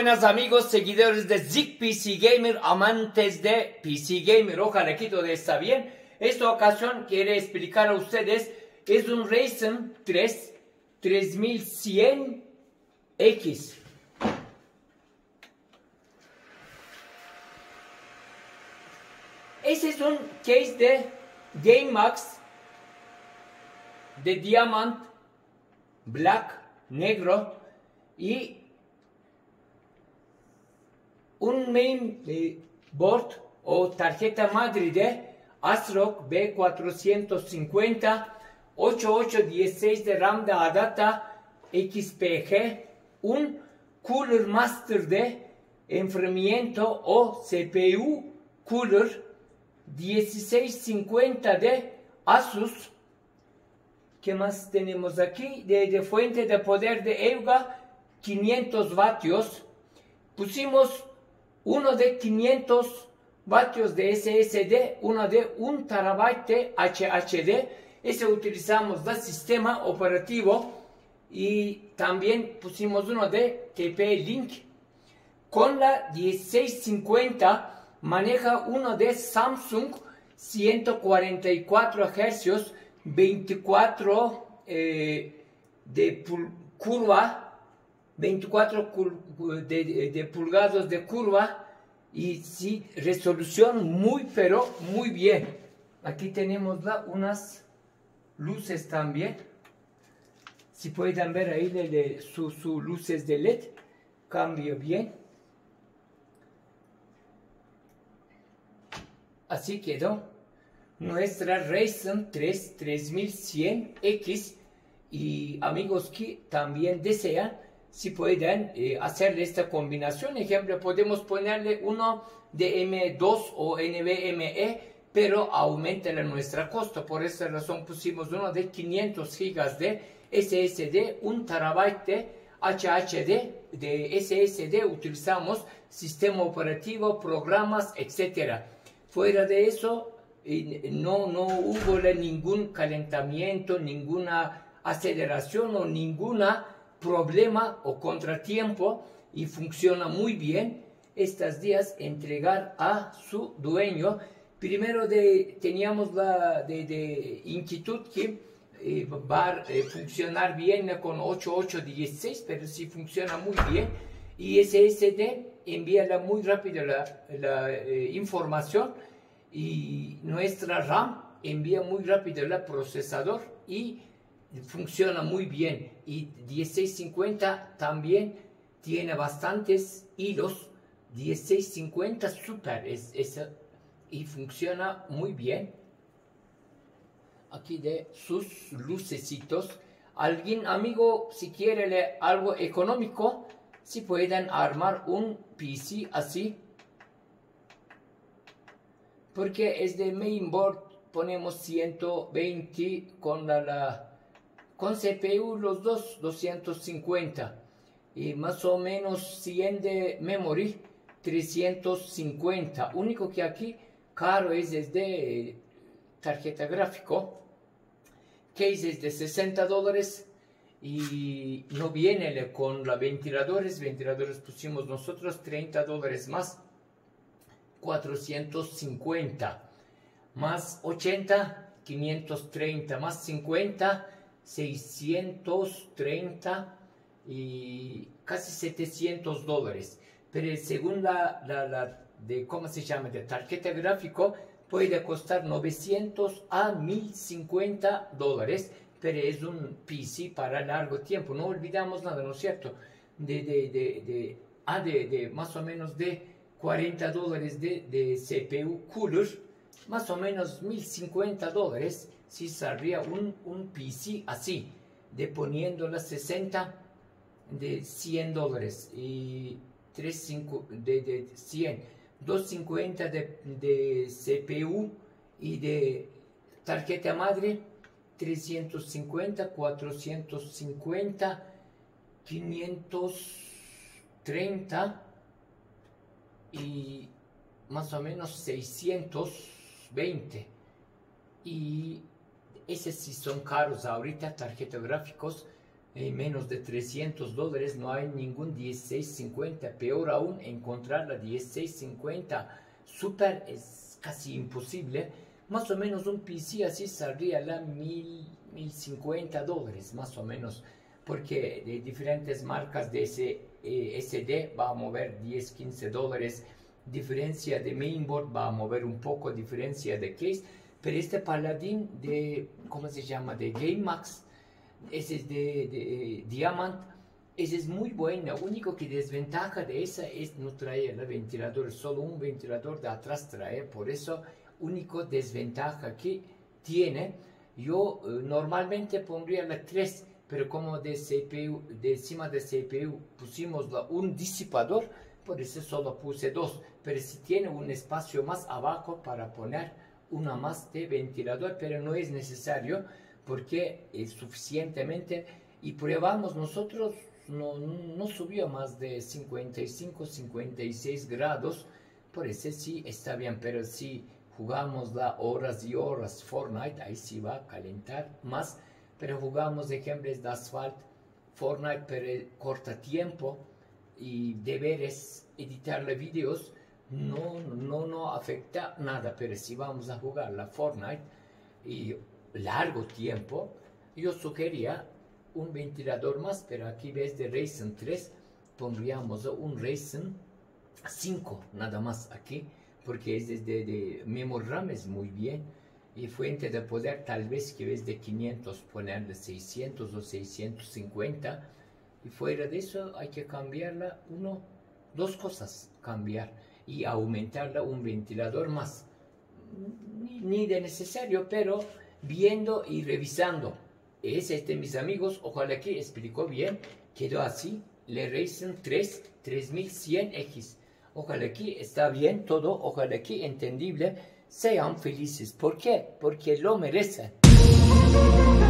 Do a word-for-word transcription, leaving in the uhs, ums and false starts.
buenas amigos, seguidores de Zig P C Gamer, amantes de P C Gamer, ojalá que todo está bien. Esta ocasión quiero explicar a ustedes, es un Ryzen tres tres mil cien X. Ese es un case de GameMax de Diamant, Black, negro y un main eh, board o tarjeta madre de ASRock B cuatrocientos cincuenta, ocho ocho dieciséis de RAM de ADATA X P G, un Cooler Master de enfriamiento o C P U Cooler dieciséis cincuenta de Asus. ¿Qué más tenemos aquí? De, de fuente de poder de EUGA quinientos vatios. Pusimos uno de quinientos vatios de S S D, uno de un terabyte de H H D. Ese utilizamos el sistema operativo y también pusimos uno de T P-Link. Con la dieciséis cincuenta maneja uno de Samsung ciento cuarenta y cuatro hercios, veinticuatro eh, de curva, veinticuatro de, de, de pulgadas de curva y sí, resolución muy pero muy bien. Aquí tenemos la, unas luces también, si pueden ver ahí de, de, sus su luces de L E D, cambia bien. Así quedó nuestra Ryzen tres tres mil cien X. Y amigos que también desean, si pueden eh, hacerle esta combinación, ejemplo, podemos ponerle uno de M dos o NVMe, pero aumenta la nuestra costo. Por esa razón pusimos uno de quinientos gigas de S S D, un terabyte de H H D, de S S D utilizamos sistema operativo, programas, etcétera. Fuera de eso, eh, no, no hubo ningún calentamiento, ninguna aceleración o ningún problema o contratiempo y funciona muy bien. Estos días entregar a su dueño. Primero de, teníamos la de, de inquietud que eh, va a eh, funcionar bien con ocho ocho dieciséis, pero sí funciona muy bien. Y S S D envía muy rápido la, la eh, información y nuestra RAM envía muy rápido el procesador y funciona muy bien. Y dieciséis cincuenta también tiene bastantes hilos, dieciséis cincuenta super es, es, y funciona muy bien. Aquí de sus lucecitos. Alguien amigo, si quiere algo económico, si pueden armar un P C así, porque es de mainboard, ponemos ciento veinte con la, la con C P U los dos doscientos cincuenta y más o menos cien de memory trescientos cincuenta. Único que aquí caro es desde tarjeta gráfico, case es de sesenta dólares y no viene con los ventiladores. Ventiladores pusimos nosotros treinta dólares más, cuatrocientos cincuenta, más ochenta, quinientos treinta, más cincuenta, seiscientos treinta y casi setecientos dólares. Pero según la, la, la de, ¿cómo se llama?, de tarjeta gráfico, puede costar novecientos a mil cincuenta dólares, pero es un P C para largo tiempo. No olvidamos nada, ¿no es cierto? De, de, de, de, ah, de, de más o menos de cuarenta dólares de, de C P U Cooler, más o menos mil cincuenta dólares, si saldría un, un P C así, de poniendo las sesenta de cien dólares y tres, cinco de, de cien, doscientos cincuenta de, de C P U y de tarjeta madre, trescientos cincuenta, cuatrocientos cincuenta, quinientos treinta y más o menos seiscientos veinte. Y esos sí son caros ahorita, tarjetas gráficos en menos de trescientos dólares no hay ningún dieciséis cincuenta. Peor aún, encontrar la dieciséis cincuenta Super es casi imposible. Más o menos un P C así saldría a mil, mil cincuenta dólares, más o menos. Porque de diferentes marcas de ese eh, S D va a mover diez, quince dólares. Diferencia de mainboard va a mover un poco, diferencia de case. Pero este Paladin de, ¿cómo se llama? De GameMax, ese es de, de Diamant, ese es muy bueno. Lo único que desventaja de esa es no trae el ventilador, solo un ventilador de atrás trae. Por eso, único desventaja que tiene, yo eh, normalmente pondría la tres, pero como de C P U, de encima de C P U pusimos la, un disipador, por eso solo puse dos. Pero si tiene un espacio más abajo para poner una más de ventilador, pero no es necesario porque es suficientemente, y probamos nosotros, no, no subió más de cincuenta y cinco, cincuenta y seis grados, por eso sí está bien. Pero si jugamos la horas y horas Fortnite, ahí sí va a calentar más. Pero jugamos ejemplos de Asphalt, Fortnite, pero corta tiempo y deberes editarle videos, no, no, no afecta nada. Pero si vamos a jugar la Fortnite y largo tiempo, yo sugería un ventilador más, pero aquí ves de Ryzen tres, pondríamos un Ryzen cinco nada más aquí, porque es desde de memory RAM, es muy bien, y fuente de poder tal vez que ves de quinientos, ponerle seiscientos o seiscientos cincuenta, y fuera de eso hay que cambiarla, uno, dos cosas, cambiar y aumentarla un ventilador más, ni, ni de necesario, pero viendo y revisando. Es este, mis amigos, ojalá que explicó bien, quedó así, le Ryzen tres tres mil cien X, ojalá que está bien todo, ojalá que entendible, sean felices. ¿Por qué? Porque lo merecen.